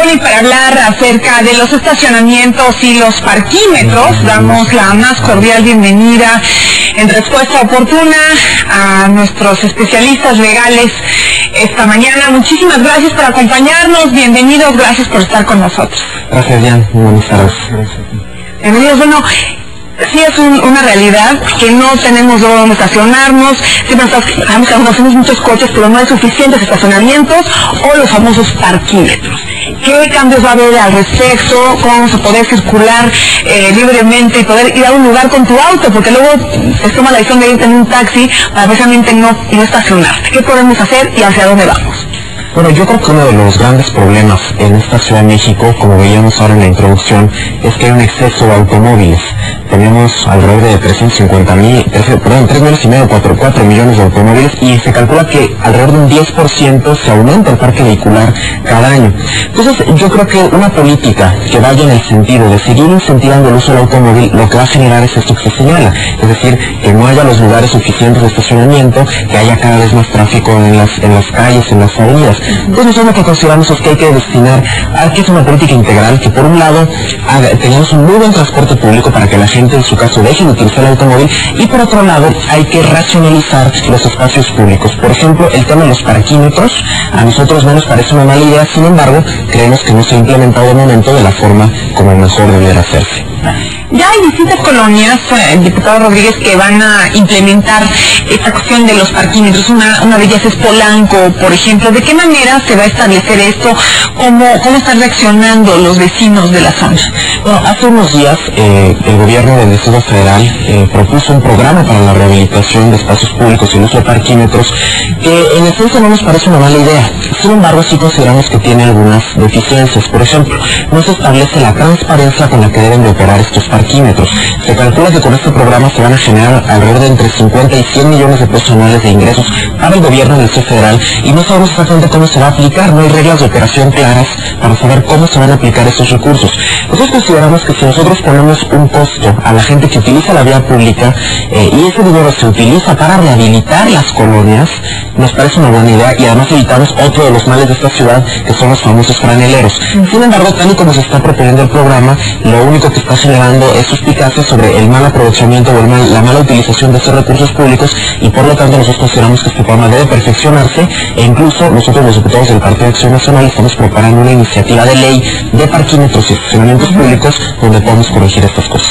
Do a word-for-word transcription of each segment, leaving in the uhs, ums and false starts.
Bueno, y para hablar acerca de los estacionamientos y los parquímetros, damos la más cordial bienvenida en respuesta oportuna a nuestros especialistas legales esta mañana. Muchísimas gracias por acompañarnos, bienvenidos, gracias por estar con nosotros. Gracias, Jan, muy buenas tardes. Bienvenidos. Bueno, sí es un, una realidad que no tenemos dónde estacionarnos, siempre conocemos muchos coches, pero no hay suficientes estacionamientos o los famosos parquímetros. ¿Qué cambios va a haber al respecto? ¿Cómo vamos a poder circular eh, libremente y poder ir a un lugar con tu auto? Porque luego se toma la decisión de ir en un taxi para precisamente no, no estacionarte. ¿Qué podemos hacer y hacia dónde vamos? Bueno, yo creo que uno de los grandes problemas en esta Ciudad de México, como veíamos ahora en la introducción, es que hay un exceso de automóviles. Tenemos alrededor de trescientos cincuenta mil, perdón, tres millones y medio, cuatro millones de automóviles, y se calcula que alrededor de un diez por ciento se aumenta el parque vehicular cada año. Entonces, yo creo que una política que vaya en el sentido de seguir incentivando el uso del automóvil, lo que va a generar es esto que se señala, es decir, que no haya los lugares suficientes de estacionamiento, que haya cada vez más tráfico en las, en las calles, en las avenidas. Entonces nosotros lo que consideramos es que hay que destinar a que es una política integral, que por un lado haga, tengamos un muy buen transporte público para que la gente en su caso deje de utilizar el automóvil, y por otro lado hay que racionalizar los espacios públicos. Por ejemplo, el tema de los parquímetros, a nosotros no nos parece una mala idea, sin embargo, creemos que no se ha implementado de momento de la forma como mejor debiera hacerse. Ya hay distintas colonias, eh, diputado Rodríguez, que van a implementar esta cuestión de los parquímetros. Una, una de ellas es Polanco, por ejemplo. ¿De qué manera se va a establecer esto? ¿Cómo, cómo están reaccionando los vecinos de la zona? Bueno, hace unos días eh, el gobierno del Distrito Federal eh, propuso un programa para la rehabilitación de espacios públicos y el uso de parquímetros, que en esencia no nos parece una mala idea. Sin embargo, sí consideramos que tiene algunas deficiencias. Por ejemplo, no se establece la transparencia con la que deben de operar estos parquímetros. Se calcula que con este programa se van a generar alrededor de entre cincuenta y cien millones de pesos anuales de ingresos para el gobierno del Distrito Federal, y no sabemos exactamente cómo se va a aplicar, no hay reglas de operación claras para saber cómo se van a aplicar estos recursos. Nosotros consideramos que si nosotros ponemos un costo a la gente que utiliza la vía pública eh, y ese dinero se utiliza para rehabilitar las colonias, nos parece una buena idea, y además evitamos otro de los males de esta ciudad, que son los famosos franeleros. Sin embargo, tal y como se está proponiendo el programa, lo único que está generando es suspicacia sobre el mal aprovechamiento o el mal, la mala utilización de estos recursos públicos, y por lo tanto nosotros consideramos que este programa debe perfeccionarse, e incluso nosotros los diputados del Partido de Acción Nacional estamos preparando una iniciativa de ley de parquímetros y estacionamientos públicos donde podamos corregir estas cosas.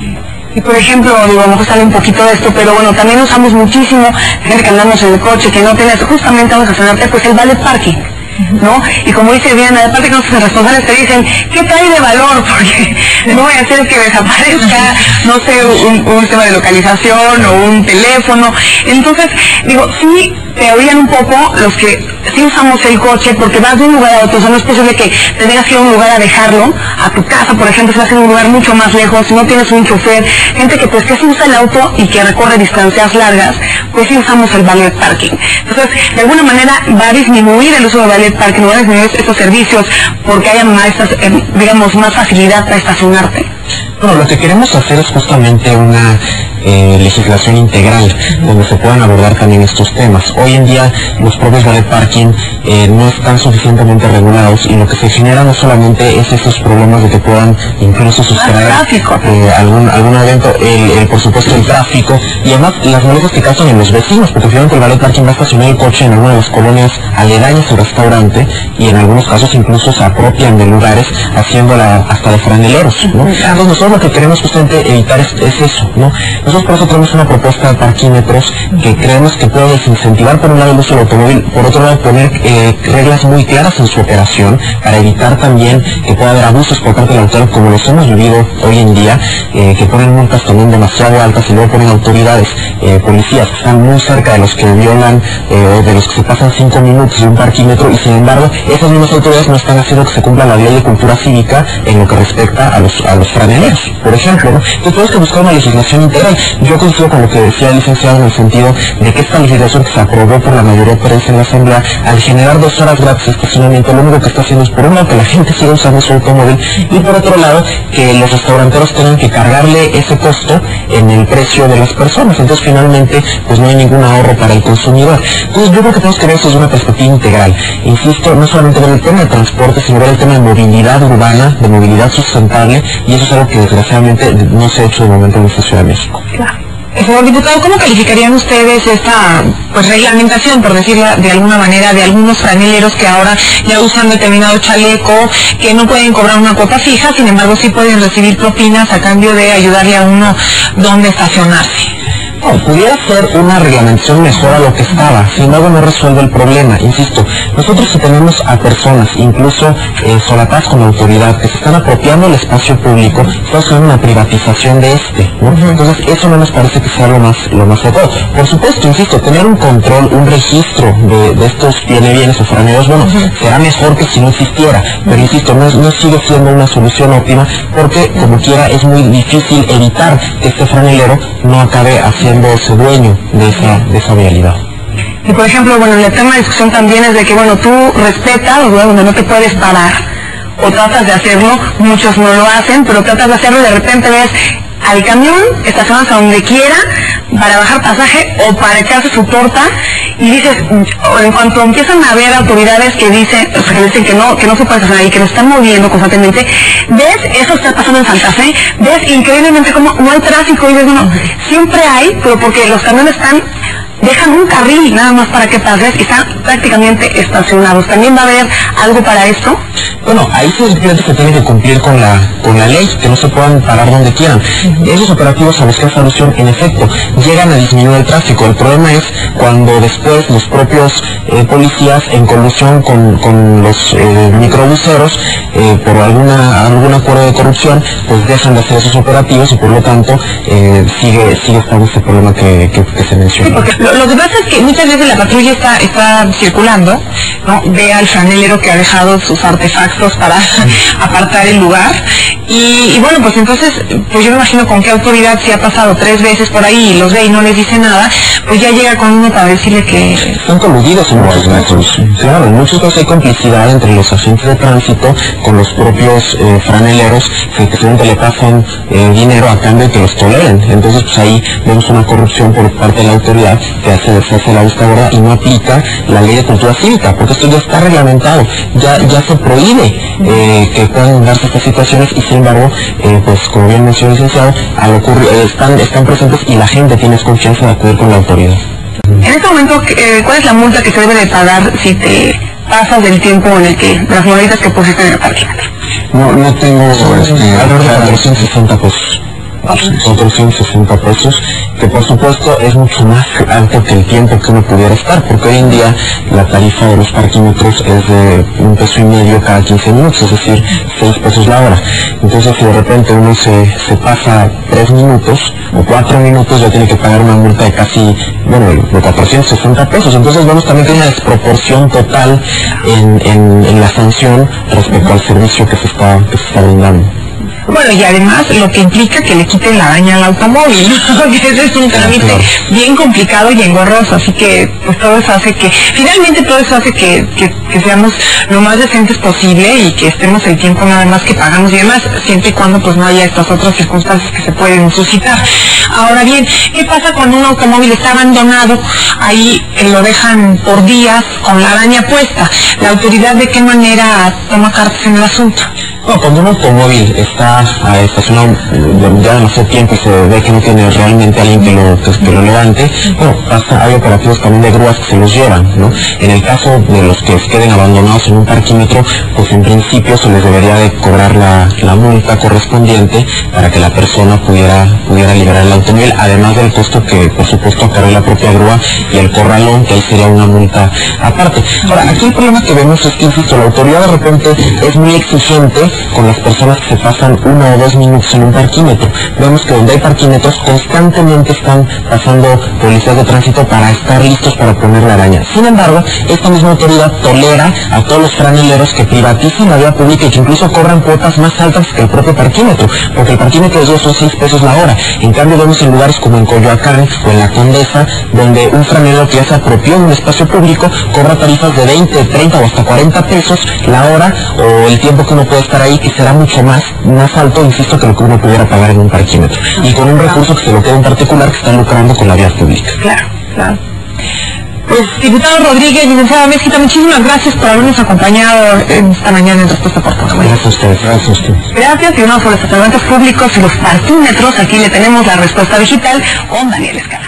Y por ejemplo, digo, a lo mejor sale un poquito de esto, pero bueno, también usamos muchísimo, gente que andamos en el coche, que no tienes, justamente vamos a estacionarte, pues el valet parking, ¿no? Y como dice Diana, aparte que nuestros responsables te dicen, ¿qué trae de valor? Porque no voy a hacer que desaparezca, no sé, un, un tema de localización o un teléfono. Entonces, digo, sí te oían un poco los que sí usamos el coche, porque vas de un lugar a otro. O sea, no es posible que te tengas que ir a un lugar a dejarlo, a tu casa, por ejemplo, si vas a un lugar mucho más lejos, si no tienes un chofer, gente que pues que sí usa el auto y que recorre distancias largas, pues sí usamos el valet parking. Entonces, de alguna manera va a disminuir el uso del valet parking, va a disminuir estos servicios, porque haya más, eh, digamos, más facilidad para estacionarte. Bueno, lo que queremos hacer es justamente una eh, legislación integral, donde se puedan abordar también estos temas. Hoy en día los propios valet parking eh, no están suficientemente regulados, y lo que se genera no solamente es esos problemas de que puedan incluso sustraer eh, algún, algún evento, el, el, por supuesto el tráfico, y además las molestias que causan en los vecinos, porque finalmente el valet parking va a estacionar el coche en alguna de las colonias aledañas al restaurante, y en algunos casos incluso se apropian de lugares haciéndola hasta de franeleros, ¿no? Entonces nosotros lo que queremos justamente evitar es, es eso, ¿no? Nosotros por eso tenemos una propuesta de parquímetros que creemos que puede desincentivar por un lado el uso del automóvil, por otro lado poner eh, reglas muy claras en su operación para evitar también que pueda haber abusos por parte del autor, como los hemos vivido hoy en día, eh, que ponen multas también demasiado altas y luego ponen autoridades, eh, policías que están muy cerca de los que violan eh, o de los que se pasan cinco minutos de un parquímetro, y sin embargo esas mismas autoridades no están haciendo que se cumpla la ley de cultura cívica en lo que respecta a los, a los franeleros. menos, por ejemplo, ¿no? Entonces tenemos que buscar una legislación integral. Yo coincido con lo que decía el licenciado en el sentido de que esta legislación que se aprobó por la mayoría prensa en la Asamblea, al generar dos horas gratis de estacionamiento, lo único que está haciendo es, por un lado, que la gente siga usando su automóvil, y por otro lado, que los restauranteros tengan que cargarle ese costo en el precio de las personas. Entonces, finalmente, pues no hay ningún ahorro para el consumidor. Entonces, yo creo que tenemos que ver esto desde una perspectiva integral. Insisto, no solamente ver el tema de transporte, sino ver el tema de movilidad urbana, de movilidad sustentable, y eso es algo que desgraciadamente no se ha hecho de momento en esta Ciudad de México. Claro. Señor diputado, ¿cómo calificarían ustedes esta pues reglamentación, por decirlo de alguna manera, de algunos franeleros que ahora ya usan determinado chaleco, que no pueden cobrar una cuota fija, sin embargo sí pueden recibir propinas a cambio de ayudarle a uno donde estacionarse? No, pudiera ser una reglamentación mejor a lo que estaba, sin embargo no resuelve el problema. Insisto, nosotros si tenemos a personas, incluso eh, solapadas con la autoridad, que se están apropiando el espacio público, estamos haciendo una privatización de este, ¿no? Entonces eso no nos parece que sea lo más lo más adecuado. Por supuesto, insisto, tener un control, un registro de, de estos viene bienes o franeos, bueno, será mejor que si no existiera, pero insisto, no, no sigue siendo una solución óptima, porque como quiera es muy difícil evitar que este franelero no acabe haciendo ese dueño de esa, de esa vialidad. Y por ejemplo, bueno, el tema de discusión también es de que, bueno, tú respetas, ¿verdad?, donde no te puedes parar, o tratas de hacerlo, muchos no lo hacen, pero tratas de hacerlo y de repente ves al camión, estacionas a donde quiera, para bajar pasaje o para echarse su torta, y dices, en cuanto empiezan a haber autoridades que dicen, o sea, que dicen que no, que no se puede estacionar y que nos están moviendo constantemente, ves, eso está pasando en Santa Fe, ves increíblemente como no hay tráfico, y ves, bueno, siempre hay, pero porque los camiones están, dejan un carril nada más para que pases y están prácticamente estacionados. ¿También va a haber algo para esto? Bueno, ahí simplemente se tiene que cumplir con la con la ley, que no se puedan parar donde quieran. Uh-huh. Esos operativos a buscar solución, en efecto, llegan a disminuir el tráfico. El problema es cuando después los propios eh, policías, en colusión con, con los eh, microbuseros, eh, por alguna algún acuerdo de corrupción, pues dejan de hacer esos operativos y por lo tanto eh, sigue sigue estando ese problema que, que, que se menciona. Sí, porque lo, lo que pasa es que muchas veces la patrulla está, está circulando, ¿no? Ve al franelero que ha dejado sus artefactos para apartar el lugar y, y bueno, pues entonces, pues yo me imagino con qué autoridad, si ha pasado tres veces por ahí y los ve y no les dice nada, pues ya llega con uno para decirle que... Están coludidos en muchos casos. Claro, en muchos casos hay complicidad entre los agentes de tránsito con los propios eh, franeleros, que simplemente le pasan eh, dinero a cambio de que los toleren. Entonces, pues ahí vemos una corrupción por parte de la autoridad que hace, se hace la vista gorda y no aplica la ley de cultura cívica, porque esto ya está reglamentado, ya, ya se prohíbe eh, que puedan darse estas situaciones y sin embargo, eh, pues como bien mencionó el licenciado, al ocurrir, eh, están, están presentes y la gente tiene confianza de acudir con la autoridad. En este momento, eh, ¿cuál es la multa que se debe de pagar si te pasas del tiempo en el que, las moneditas que pusiste en el parquímetro? No, no tengo este, alrededor de cuatrocientos sesenta pesos. cuatrocientos sesenta pesos, que por supuesto es mucho más alto que el tiempo que uno pudiera estar, porque hoy en día la tarifa de los parquímetros es de un peso y medio cada quince minutos, es decir, seis pesos la hora. Entonces si de repente uno se, se pasa tres minutos o cuatro minutos, ya tiene que pagar una multa de casi, bueno, de cuatrocientos sesenta pesos. Entonces vemos también que hay una desproporción total en, en, en la sanción respecto al servicio que se está, que se está brindando. Bueno, y además lo que implica que le quiten la daña al automóvil, ¿no? Ese es un trámite bien complicado y engorroso, así que pues todo eso hace que, finalmente todo eso hace que, que, que seamos lo más decentes posible y que estemos el tiempo nada más que pagamos y demás, siempre y cuando pues no haya estas otras circunstancias que se pueden suscitar. Ahora bien, ¿qué pasa cuando un automóvil está abandonado? Ahí eh, lo dejan por días con la araña puesta. ¿La autoridad de qué manera toma cartas en el asunto? No, cuando un automóvil está eh, estacionado ya demasiado tiempo y se ve que no tiene realmente alguien que lo, que, que lo levante, bueno, pasa, hay operativos también de grúas que se los llevan, ¿no? En el caso de los que queden abandonados en un parquímetro, pues en principio se les debería de cobrar la, la multa correspondiente para que la persona pudiera, pudiera liberar el automóvil, además del costo que por supuesto carga la propia grúa y el corralón, que ahí sería una multa aparte. Ahora, aquí el problema que vemos es que, insisto, la autoridad de repente es muy exigente con las personas que se pasan uno o dos minutos en un parquímetro. Vemos que donde hay parquímetros constantemente están pasando policías de tránsito para estar listos para poner la araña. Sin embargo, esta misma autoridad tolera a todos los franeleros que privatizan la vía pública y que incluso cobran cuotas más altas que el propio parquímetro, porque el parquímetro de ellos son seis pesos la hora. En cambio, vemos en lugares como en Coyoacán o en la Condesa, donde un franelero que ya se apropió de un espacio público cobra tarifas de veinte, treinta o hasta cuarenta pesos la hora, o el tiempo que uno puede estar ahí, que será mucho más, más alto, insisto, que lo que uno pudiera pagar en un parquímetro. Y con un recurso que se lo queda en particular que está lucrando con la vía pública. Claro, claro. Pues, diputado Rodríguez, licenciada Mezquita, muchísimas gracias por habernos acompañado esta mañana en Respuesta Oportuna. Gracias a ustedes, gracias a ustedes. Gracias, y uno sobre los estacionamientos públicos y los parquímetros. Aquí le tenemos la respuesta digital con Daniel Escalante.